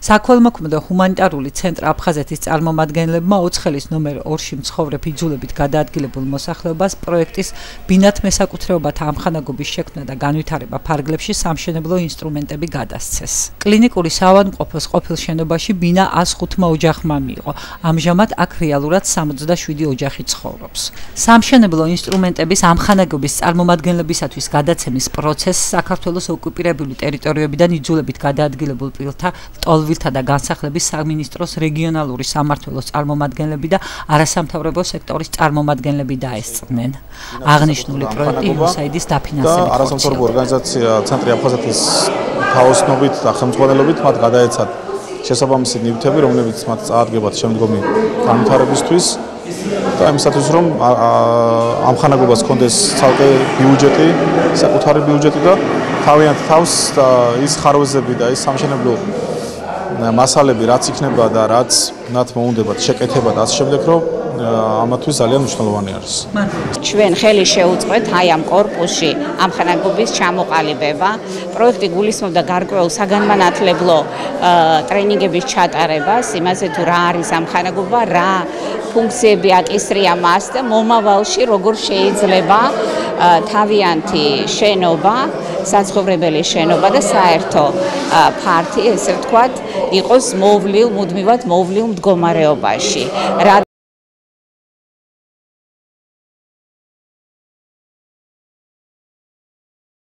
საქველმოქმედო ჰუმანიტარული ცენტრ აფხაზეთის წარმომადგენლებმა ოცხელის ნომერ 2-ში მცხოვრებ იძულებით გადაადგილებულ მოსახლეობას პროექტის ბინათ მესაკუთრეობათა ამხანაგობის შექმნა და განვითარება ფარგლებში სამშენებლო ინსტრუმენტები გადასცეს. კლინიკური საავადმყოფოს ყოფილ შენობაში ბინა 105 ოჯახმა მიიღო. ამჟამად აქ რეალურად 67 ოჯახი ცხოვრობს. სამშენებლო ინსტრუმენტების ამხანაგობის წარმომადგენლებისათვის გადაცემის პროცესს საქართველოს ოკუპირებული ტერიტორიებიდან იძულებით გადაადგილებულ პირთა ტოლვილთა და განსახლების სამინისტროს რეგიონალური სამმართველოს წარმომადგენლები და არასამთავრობო სექტორის წარმომადგენლები დაესწრნენ. აღნიშნული პროექტი USAID-ის დაფინანსებით არასამთავრობო ორგანიზაცია ცენტრი აფხაზეთის თაოსნობით და ხელმძღვანელობით მათ გადაეცათ შესაბამისი ნივთები, რომლებიც მათ წაადგებათ შემდგომი განვითარებისთვის და იმისათვის რომ ამხანაგობას ჰქონდეს ცალკე ბიუჯეტი, საკუთარი ბიუჯეტი და თავიანთ თავს ის ხარვეზები და ის სამშენებლო მასალები რაც იქნება და რაც მათ მოუნდებათ შეკეთება და ასე შემდეგ რომ ამათვის ძალიან მნიშვნელოვანი არის. ჩვენ ხელი შეუწყეთ აი ამ კორპუსში ამხანაგობის ჩამოყალიბება. პროექტი გულისხმობდა გარკვეულ საგანმანათლებლო ტრენინგების ჩატარებას, იმაზე თუ რა არის ამხანაგობა, რა ფუნქციები აკისრია მას და მომავალში როგორ შეიძლება თავიანთი შენობა, საცხოვრებელი შენობა და საერთო ფართი, ესე ვთქვათ, იყოს მუდმივად მოვლილ მდგომარეობაში.